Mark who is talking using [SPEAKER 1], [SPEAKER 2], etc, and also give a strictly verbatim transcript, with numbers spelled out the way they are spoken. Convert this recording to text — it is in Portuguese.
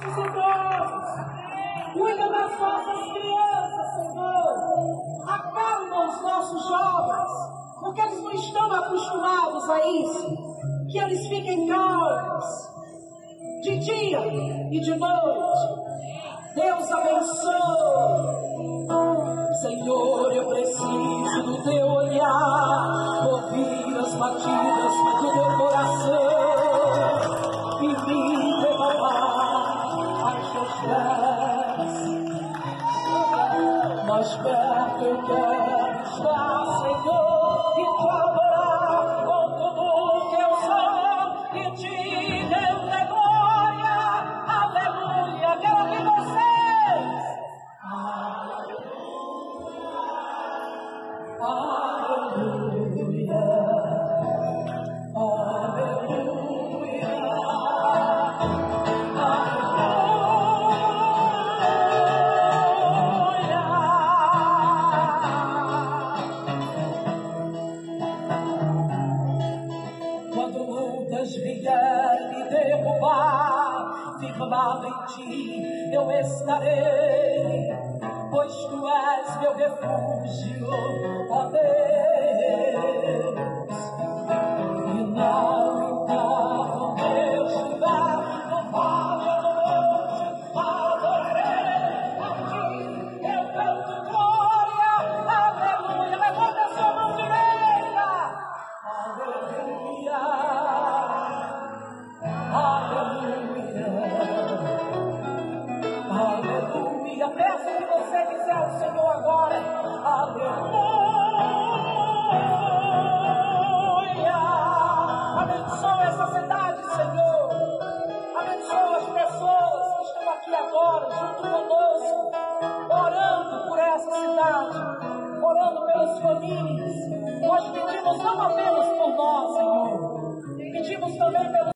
[SPEAKER 1] Os idosos, cuida das nossas crianças, Senhor. Acalma os nossos jovens, porque eles não estão acostumados a isso. Que eles fiquem calmos, de dia e de noite. Deus abençoe. Senhor, eu preciso do teu olhar, ouvir as batidas do teu coração e me derramar aos teus pés. Mais perto eu quero estar, Senhor, e te adorar com tudo que eu sou e te render glória. Aleluia. Quero ouvir vocês. Aleluia. Vierem me derrubar, firmado em ti eu estarei, pois tu és meu refúgio, ó Deus. E não encarno meu lugar, no vale do monte, adorarei a ti, eu canto glória, aleluia. Levanta a sua mão direita, aleluia. Aleluia, aleluia. Peça o que você quiser ao Senhor agora. Aleluia. Abençoa essa cidade, Senhor. Abençoa as pessoas que estão aqui agora, junto conosco, orando por essa cidade, orando pelas famílias. Nós pedimos não apenas por nós, Senhor, pedimos também pelos